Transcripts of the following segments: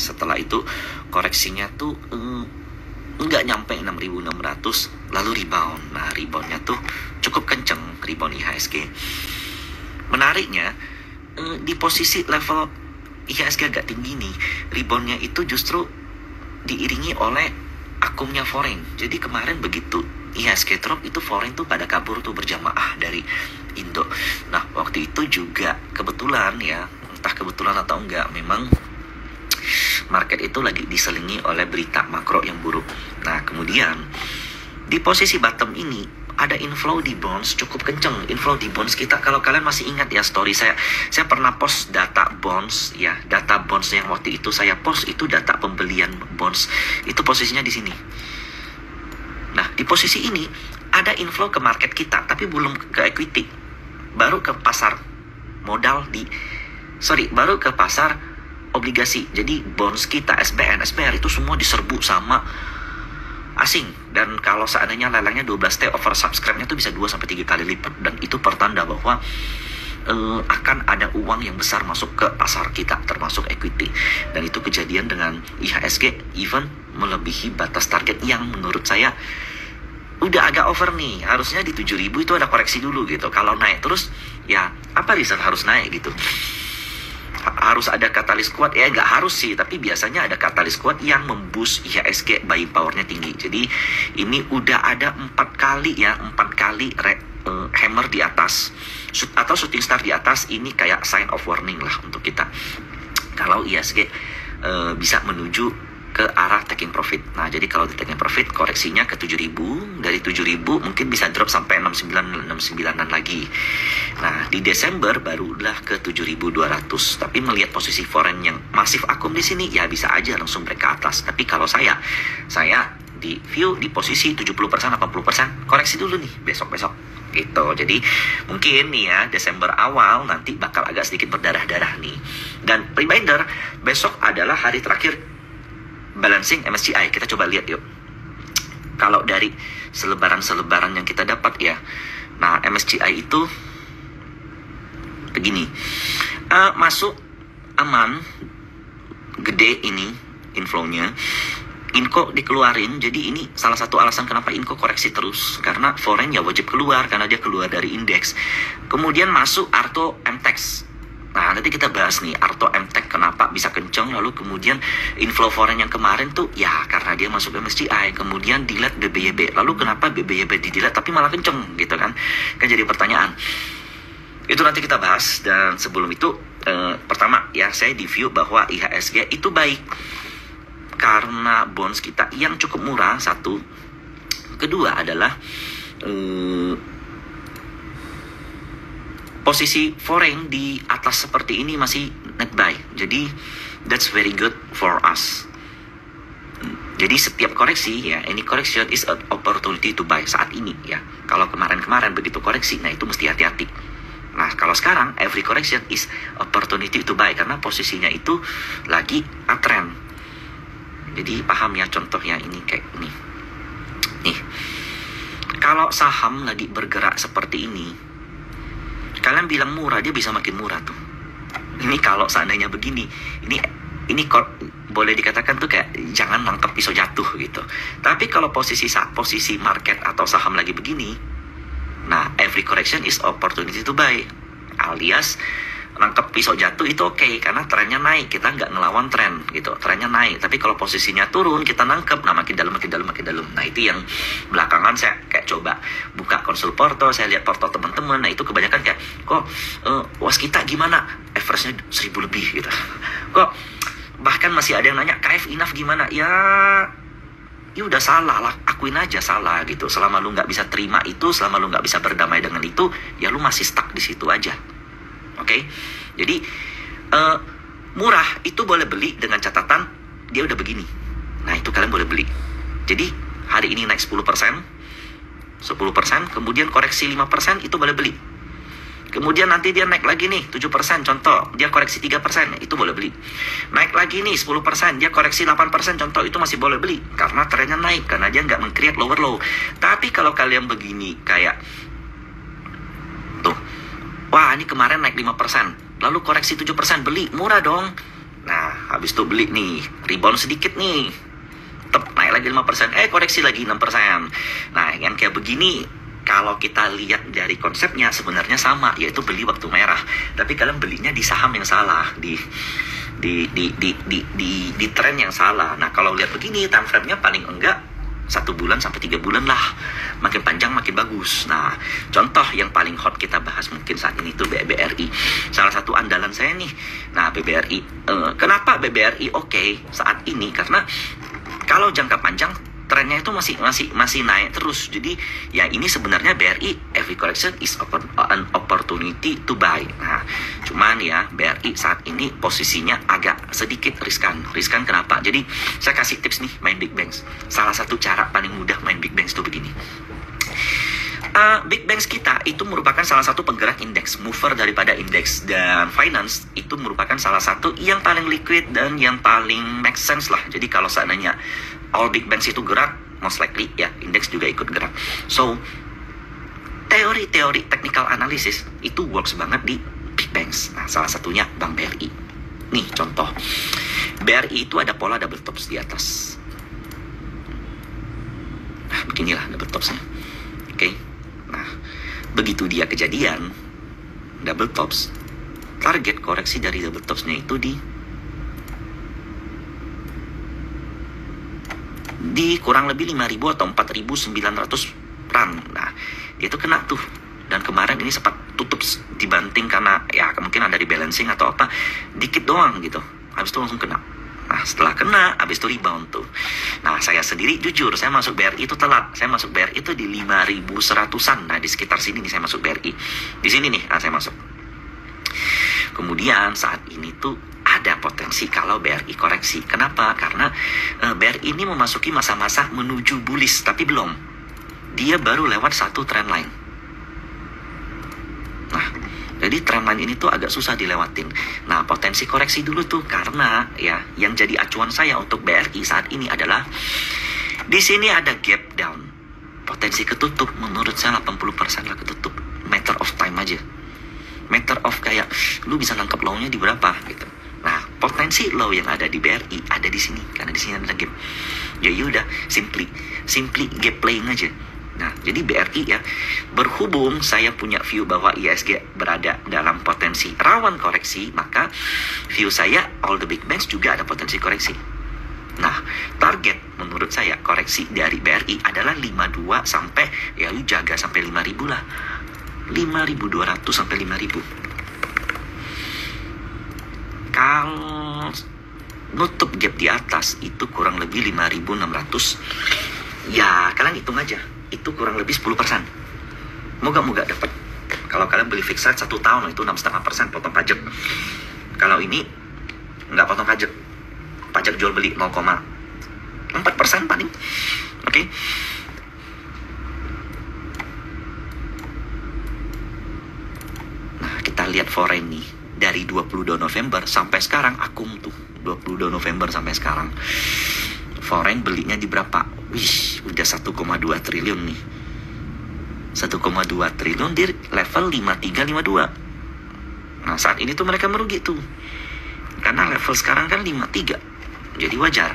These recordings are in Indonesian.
setelah itu koreksinya tuh nggak nyampe 6.600, lalu rebound. Nah, reboundnya tuh cukup kenceng, rebound IHSG. Menariknya, di posisi level IHSG agak tinggi nih, reboundnya itu justru diiringi oleh akumnya foreign. Jadi kemarin begitu IHSG drop, itu foreign tuh pada kabur tuh berjamaah dari Indo. Nah, waktu itu juga kebetulan ya, entah kebetulan atau enggak, memang market itu lagi diselingi oleh berita makro yang buruk. Nah, kemudian di posisi bottom ini ada inflow di bonds cukup kenceng. Inflow di bonds kita, kalau kalian masih ingat ya story saya pernah post data bonds ya, data bonds yang waktu itu saya post itu data pembelian bonds, itu posisinya di sini. Nah, di posisi ini ada inflow ke market kita, tapi belum ke equity, baru ke pasar modal baru ke pasar obligasi. Jadi bonds kita, SBN, SBR itu semua diserbu sama asing. Dan kalau seandainya lelangnya 12T, oversubscribe-nya itu bisa 2-3 kali lipat. Dan itu pertanda bahwa akan ada uang yang besar masuk ke pasar kita, termasuk equity. Dan itu kejadian dengan IHSG, even melebihi batas target yang menurut saya udah agak over nih. Harusnya di 7.000 itu ada koreksi dulu gitu. Kalau naik terus, ya apa reason harus naik gitu. Harus ada katalis kuat, ya nggak harus sih, tapi biasanya ada katalis kuat yang memboost IHSG buying powernya tinggi. Jadi ini udah ada 4 kali hammer di atas atau shooting star di atas. Ini kayak sign of warning lah untuk kita kalau IHSG bisa menuju ke arah taking profit. Nah, jadi kalau di taking profit koreksinya ke 7.000, dari 7.000 mungkin bisa drop sampai 69-an lagi. Nah, di Desember barulah ke 7.200. Tapi melihat posisi foreign yang masif akum di sini, ya bisa aja langsung break ke atas. Tapi kalau saya di view di posisi 70%, 80% koreksi dulu nih besok-besok gitu. Jadi mungkin nih ya Desember awal nanti bakal agak sedikit berdarah-darah nih. Dan reminder, besok adalah hari terakhir balancing MSCI. Kita coba lihat yuk. Kalau dari selebaran yang kita dapat ya. Nah, MSCI itu begini. Masuk aman, gede ini inflow-nya. Inco dikeluarin. Jadi ini salah satu alasan kenapa Inco koreksi terus. Karena foreign ya wajib keluar, karena dia keluar dari indeks. Kemudian masuk Arto MTEX. Nah, nanti kita bahas nih Arto MTEX kenapa bisa kenceng. Lalu kemudian inflow foreign yang kemarin tuh ya karena dia masuk MSCI. Kemudian delete BBYB. Lalu kenapa BBYB di delete tapi malah kenceng gitu kan jadi pertanyaan. Itu nanti kita bahas. Dan sebelum itu pertama ya, saya di view bahwa IHSG itu baik karena bonds kita yang cukup murah, satu. Kedua adalah posisi foreign di atas seperti ini masih net buy. Jadi that's very good for us. Jadi setiap koreksi ya, any correction is an opportunity to buy saat ini ya. Kalau kemarin-kemarin begitu koreksi, nah itu mesti hati-hati. Nah, kalau sekarang every correction is opportunity to buy karena posisinya itu lagi uptrend. Jadi paham ya contohnya ini kayak ini. Nih. Kalau saham lagi bergerak seperti ini, kalian bilang murah, dia bisa makin murah tuh. Ini kalau seandainya begini, ini boleh dikatakan tuh kayak jangan nangkep pisau jatuh gitu. Tapi kalau posisi market atau saham lagi begini, nah every correction is opportunity to buy. Alias nangkep pisau jatuh itu oke, karena trennya naik, kita nggak ngelawan tren gitu, trennya naik. Tapi kalau posisinya turun, kita nangkep, nah makin dalam. Nah itu yang belakangan saya kayak coba buka konsul porto, saya lihat porto teman-teman, nah itu kebanyakan kayak, kok was kita gimana? Average-nya 1.000 lebih gitu. Kok bahkan masih ada yang nanya, KF enough gimana? Ya udah salah lah, akuin aja salah gitu. Selama lu nggak bisa terima itu, selama lu nggak bisa berdamai dengan itu, ya lu masih stuck di situ aja. Oke, jadi murah itu boleh beli dengan catatan dia udah begini. Nah itu kalian boleh beli. Jadi hari ini naik 10%, kemudian koreksi 5%, itu boleh beli. Kemudian nanti dia naik lagi nih 7%, contoh dia koreksi 3%, itu boleh beli. Naik lagi nih 10%, dia koreksi 8%, contoh itu masih boleh beli karena trennya naik, karena dia nggak meng-create lower low. Tapi kalau kalian begini kayak tuh, wah ini kemarin naik 5%, lalu koreksi 7%, beli, murah dong. Nah habis itu beli nih, rebound sedikit nih, naik lagi 5%, koreksi lagi 6%. Nah, yang kayak begini, kalau kita lihat dari konsepnya sebenarnya sama, yaitu beli waktu merah. Tapi kalian belinya di saham yang salah, di tren yang salah. Nah, kalau lihat begini, time frame-nya paling enggak 1 bulan sampai 3 bulan lah. Makin panjang makin bagus. Nah, contoh yang paling hot kita bahas mungkin saat ini tuh BBRI. Salah satu andalan saya nih. Nah, BBRI. Kenapa BBRI oke saat ini? Karena kalau jangka panjang trennya itu masih naik terus. Jadi ya ini sebenarnya BRI every correction is an opportunity to buy. Nah, cuman ya BRI saat ini posisinya agak sedikit riskan. Riskan kenapa? Jadi saya kasih tips nih main big banks. Salah satu cara paling mudah main big banks itu begini. Big banks kita itu merupakan salah satu penggerak indeks, mover daripada indeks, dan finance itu merupakan salah satu yang paling liquid dan yang paling make sense lah. Jadi kalau seandainya all big banks itu gerak, most likely ya indeks juga ikut gerak. So teori-teori technical analysis itu works banget di big banks. Nah, salah satunya Bank BRI. Nih contoh, BRI itu ada pola double tops di atas. Nah, beginilah double topsnya. Oke. Nah, begitu dia kejadian double tops, target koreksi dari double topsnya itu di kurang lebih 5.000 atau 4.900 run. Nah, dia tuh kena tuh. Dan kemarin ini sempat tutup dibanting karena ya mungkin ada rebalancing atau apa, dikit doang gitu. Habis itu langsung kena. Nah, setelah kena, habis itu rebound tuh. Nah, saya sendiri jujur, saya masuk BRI itu telat. Saya masuk BRI itu di 5.100-an. Nah, di sekitar sini nih saya masuk BRI. Di sini nih, saya masuk. Kemudian saat ini tuh ada potensi kalau BRI koreksi. Kenapa? Karena BRI ini memasuki masa-masa menuju bullish, tapi belum. Dia baru lewat satu trend line. Nah, jadi trendline ini tuh agak susah dilewatin. Nah, potensi koreksi dulu tuh, karena ya yang jadi acuan saya untuk BRI saat ini adalah di sini ada gap down. Potensi ketutup menurut saya 80% lah ketutup. Matter of time aja. Matter of kayak lu bisa nangkep low-nya di berapa gitu. Nah, potensi low yang ada di BRI ada di sini karena di sini ada gap. Ya udah, simply gap playing aja. Nah, jadi BRI ya, berhubung saya punya view bahwa IHSG berada dalam potensi rawan koreksi, maka view saya all the big banks juga ada potensi koreksi. Nah, target menurut saya koreksi dari BRI adalah 52 sampai, ya lu jaga sampai 5.000 lah. 5.200 sampai 5.000. Kalau nutup gap di atas itu kurang lebih 5.600, ya kalian hitung aja. Itu kurang lebih 10%. Moga-moga dapat. Kalau kalian beli fixed rate 1 tahun itu 6,5% potong pajak. Kalau ini nggak potong pajak. Pajak jual beli 0,4% paling. Oke. Nah, kita lihat foreign nih. Dari 22 November sampai sekarang akum tuh. 22 November sampai sekarang. Foreign belinya di berapa? Wih, udah 1,2 triliun nih. 1,2 triliun di level 5352. Nah, saat ini tuh mereka merugi tuh. Karena level sekarang kan 53. Jadi wajar.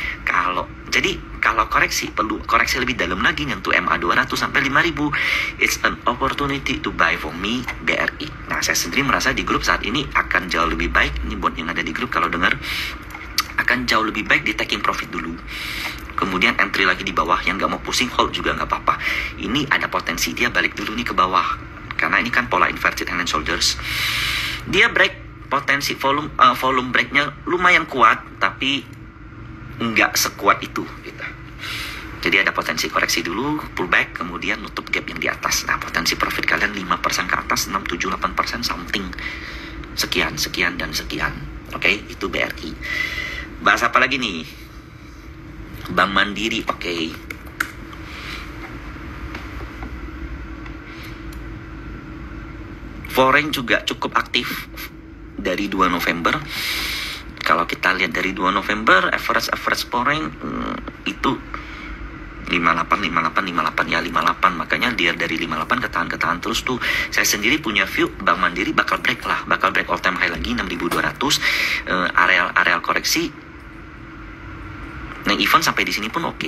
Kalau koreksi, perlu koreksi lebih dalam lagi nyentuh MA 200 sampai 5.000. It's an opportunity to buy for me BRI. Nah, saya sendiri merasa di grup saat ini akan jauh lebih baik. Ini buat yang ada di grup kalau dengar, akan jauh lebih baik di taking profit dulu. Kemudian entry lagi di bawah, yang nggak mau pusing hold juga nggak apa-apa. Ini ada potensi dia balik dulu nih ke bawah. Karena ini kan pola inverted hand and shoulders. Dia break potensi volume breaknya lumayan kuat, tapi nggak sekuat itu gitu. Jadi ada potensi koreksi dulu, pullback, kemudian nutup gap yang di atas. Nah, potensi profit kalian 5% ke atas, 6, 7, 8% something. Sekian, dan sekian. Oke, itu BRI. Bahas apa lagi nih? Bank Mandiri, oke. Foreign juga cukup aktif dari 2 November. Kalau kita lihat dari 2 November, average foreign itu 58 ya 58. Makanya dia dari 58 ketahan terus tuh. Saya sendiri punya view Bank Mandiri bakal break all time high lagi 6.200. Areal koreksi. Nah, event sampai di sini pun oke.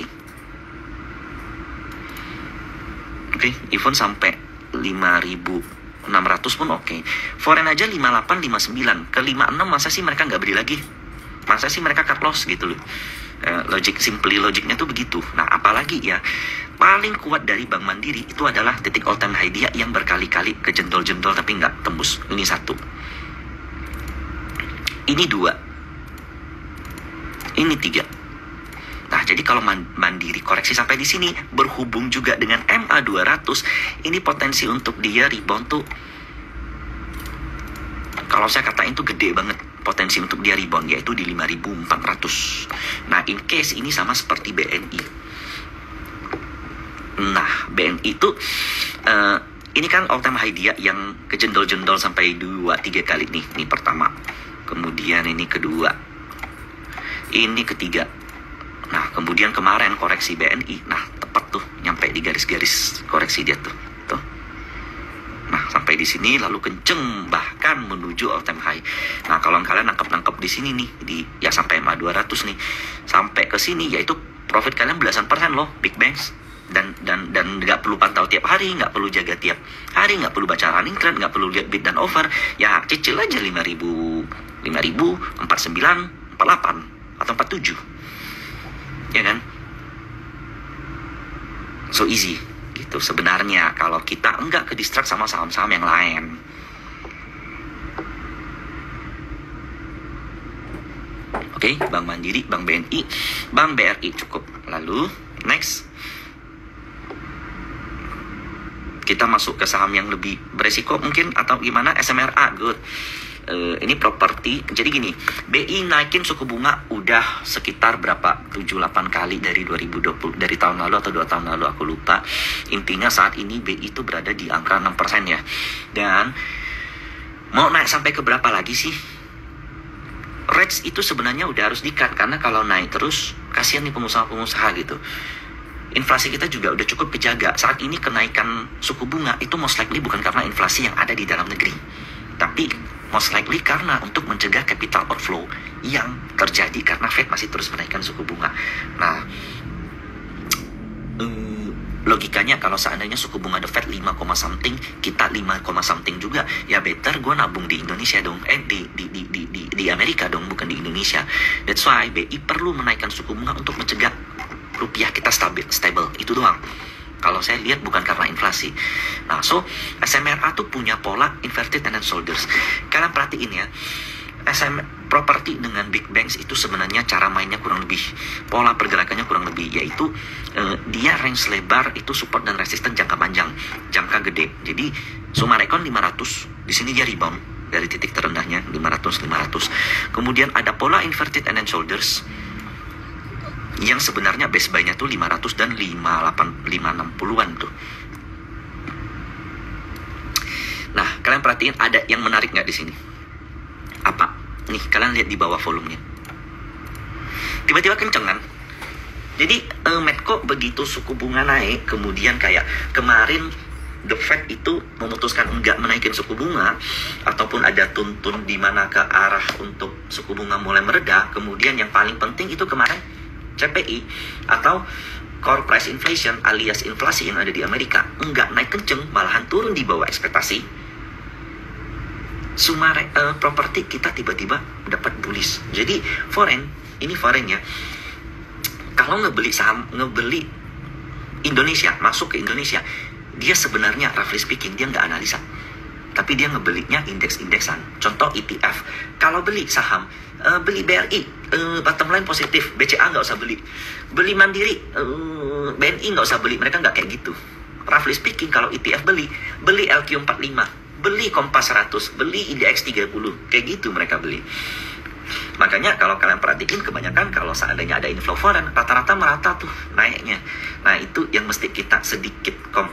Event sampai 5.600 pun oke. Foreign aja 58, 59. Ke 56 masa sih mereka nggak beli lagi? Masa sih mereka cut loss gitu loh. Logiknya tuh begitu. Nah, apalagi ya, paling kuat dari Bank Mandiri itu adalah titik all time high dia yang berkali-kali kejendol-jendol tapi nggak tembus. Ini 1. Ini 2. Ini 3. Nah, jadi kalau Mandiri koreksi sampai di sini, berhubung juga dengan MA200, ini potensi untuk dia rebound tuh, kalau saya katain tuh gede banget potensi untuk dia rebound, yaitu di 5.400. Nah, in case ini sama seperti BNI. Nah, BNI itu ini kan all time high dia yang kejendol-jendol sampai 2-3 kali nih. Ini pertama. Kemudian ini kedua. Ini ketiga. Nah, kemudian kemarin koreksi BNI. Nah, tepat tuh nyampe di garis-garis koreksi dia tuh. Nah, sampai di sini lalu kenceng bahkan menuju all time high. Nah, kalau kalian nangkep di sini nih, ya sampai MA200 nih. Sampai ke sini yaitu profit kalian belasan persen loh, big banks. Dan nggak perlu pantau tiap hari, nggak perlu jaga tiap hari, nggak perlu baca running trend, nggak perlu lihat bid dan over. Ya cicil aja 5.000, 49, 48 atau 47. Ya kan? So easy gitu sebenarnya kalau kita enggak ke distract sama saham-saham yang lain. Oke, Bank Mandiri, Bank BNI, Bank BRI cukup. Lalu next kita masuk ke saham yang lebih beresiko mungkin atau gimana. SMRA good. Ini properti. Jadi gini, BI naikin suku bunga udah sekitar berapa 7-8 kali dari 2020, dari tahun lalu atau 2 tahun lalu aku lupa. Intinya saat ini BI itu berada di angka 6% ya. Dan mau naik sampai ke berapa lagi sih? Rates itu sebenarnya udah harus di-cut, karena kalau naik terus kasihan nih pengusaha-pengusaha gitu. Inflasi kita juga udah cukup kejaga. Saat ini kenaikan suku bunga itu most likely bukan karena inflasi yang ada di dalam negeri, tapi most likely karena untuk mencegah capital outflow yang terjadi karena Fed masih terus menaikkan suku bunga. Nah, logikanya kalau seandainya suku bunga The Fed 5, something, kita 5, something juga, ya better gue nabung di Indonesia dong, di Amerika dong, bukan di Indonesia. That's why BI perlu menaikkan suku bunga untuk mencegah rupiah kita stable, itu doang. Kalau saya lihat bukan karena inflasi. Nah, so SMRA tuh punya pola inverted and shoulders. Kalian perhatiin ya, properti dengan big banks itu sebenarnya cara mainnya kurang lebih, pola pergerakannya kurang lebih, yaitu dia range lebar itu support dan resisten jangka panjang, jangka gede. Jadi Sumarekon 500, di sini dia rebound dari titik terendahnya 500. Kemudian ada pola inverted and shoulders yang sebenarnya base buy-nya tuh 500 dan 560-an tuh. Nah, kalian perhatiin ada yang menarik nggak di sini? Apa? Nih, kalian lihat di bawah volumenya. Tiba-tiba kenceng kan? Jadi, Medco begitu suku bunga naik, kemudian kayak kemarin The Fed itu memutuskan enggak menaikin suku bunga, ataupun ada tuntun di mana ke arah untuk suku bunga mulai mereda. Kemudian yang paling penting itu kemarin CPI atau core price inflation alias inflasi yang ada di Amerika enggak naik kenceng, malahan turun di bawah ekspektasi. Properti kita tiba-tiba dapat bullish. Jadi foreign ya, kalau ngebeli Indonesia, masuk ke Indonesia, dia sebenarnya roughly speaking dia nggak analisa, tapi dia ngebelinya indeks-indeksan. Contoh ETF, kalau beli saham, beli BRI, bottom line positif, BCA nggak usah beli Mandiri, BNI nggak usah beli, mereka nggak kayak gitu. Roughly speaking, kalau ETF beli LQ45, beli Kompas 100, beli IDX 30, kayak gitu mereka beli. Makanya kalau kalian perhatiin, kebanyakan kalau seandainya ada inflow foreign, rata-rata merata tuh naiknya. Nah, itu yang mesti kita sedikit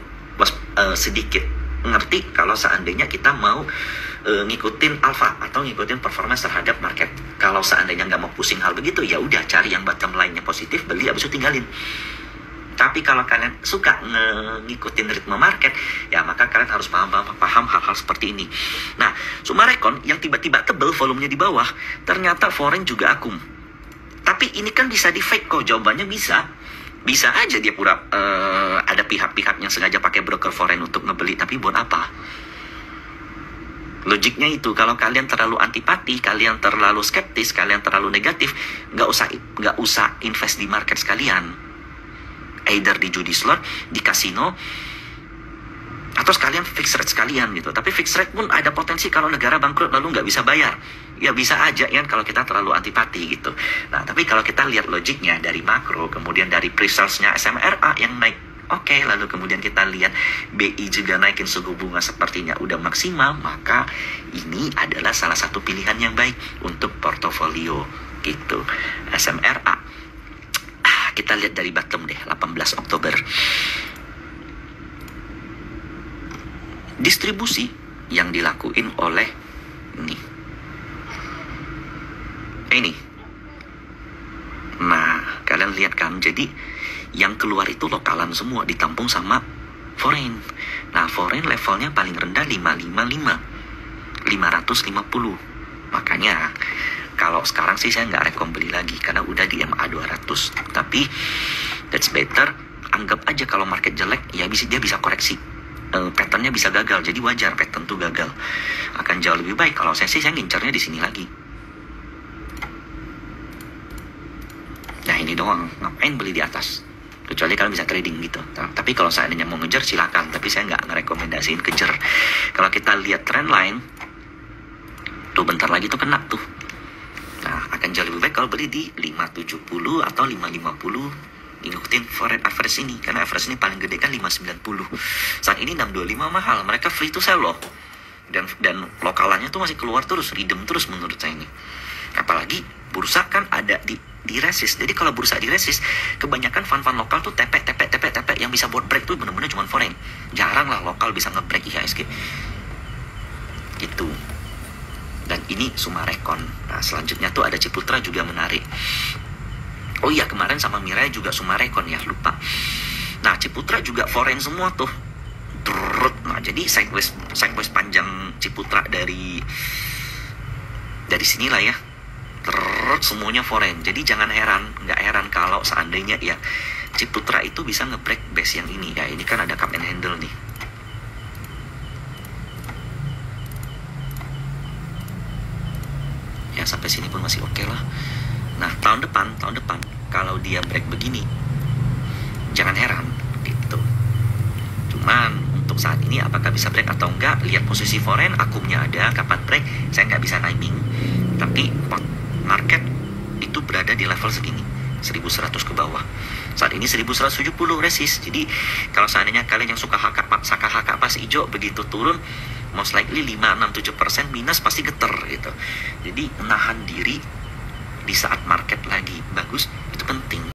ngerti kalau seandainya kita mau ngikutin alpha atau ngikutin performance terhadap market. Kalau seandainya nggak mau pusing hal begitu, ya udah cari yang bottom line-nya positif, beli, abis itu tinggalin. Tapi kalau kalian suka ngikutin ritme market, ya maka kalian harus paham hal-hal seperti ini. Nah, Sumarekon yang tiba-tiba tebel volumenya di bawah, ternyata foreign juga akum. Tapi ini kan bisa di fake kok, jawabannya bisa. Bisa aja dia pura ada pihak-pihak yang sengaja pakai broker foreign untuk ngebeli, tapi buat apa? Logiknya itu, kalau kalian terlalu antipati, kalian terlalu skeptis, kalian terlalu negatif, nggak usah invest di market sekalian. Either di judi slot, di kasino, atau sekalian fixed rate sekalian gitu. Tapi fixed rate pun ada potensi kalau negara bangkrut lalu nggak bisa bayar. Ya bisa aja ya kalau kita terlalu antipati gitu. Nah, tapi kalau kita lihat logiknya dari makro, kemudian dari pre-sales-nya SMRA yang naik, oke, lalu kemudian kita lihat BI juga naikin suku bunga sepertinya udah maksimal, maka ini adalah salah satu pilihan yang baik untuk portofolio gitu. SMRA. Kita lihat dari bottom deh, 18 Oktober. Distribusi yang dilakuin oleh ini. Nah, kalian lihat kan, jadi yang keluar itu lokalan semua, ditampung sama foreign. Nah, foreign levelnya paling rendah 550. Makanya kalau sekarang sih saya nggak rekom beli lagi karena udah di MA 200. Tapi that's better. Anggap aja kalau market jelek, ya dia bisa koreksi. Patternnya bisa gagal, jadi wajar pattern tuh gagal. Akan jauh lebih baik kalau saya ngincarnya di sini lagi. Nah ini doang, ngapain beli di atas? Kecuali kalian bisa trading gitu. Tapi kalau seandainya mau ngejar silakan. Tapi saya nggak ngerekomendasiin kejar. Kalau kita lihat trend line, tuh bentar lagi tuh kena tuh. Nah, akan jauh lebih baik kalau beli di 570 atau 550, ngikutin foreign average ini. Karena average ini paling gede kan 590. Saat ini 625 mahal, mereka free to sell loh. Dan lokalannya tuh masih keluar terus, redeem terus menurut saya ini. Apalagi bursa kan ada di resist. Jadi kalau bursa di resist, kebanyakan fund-fund lokal tuh tepek. Yang bisa buat break tuh bener-bener cuma foreign. Jarang lah lokal bisa nge-break IHSG. Gitu. Dan ini Sumarekon. Nah, selanjutnya tuh ada Ciputra juga menarik. Oh iya, kemarin sama Mirai juga Sumarekon ya, lupa. Nah, Ciputra juga foreign semua tuh. Nah, jadi sideways panjang Ciputra dari sinilah ya. Semuanya foreign. Jadi jangan nggak heran kalau seandainya ya Ciputra itu bisa nge-break base yang ini. Ya, ini kan ada cup and handle nih. Ya sampai sini pun masih oke lah. Nah tahun depan kalau dia break begini jangan heran gitu. Cuman untuk saat ini apakah bisa break atau enggak, lihat posisi foreign, akumnya ada, kapan break saya nggak bisa timing. Tapi market itu berada di level segini, 1100 ke bawah. Saat ini 1170 resist. Jadi kalau seandainya kalian yang suka HK pas hijau begitu turun, most likely 5-6-7% minus pasti geter gitu. Jadi menahan diri di saat market lagi bagus itu penting.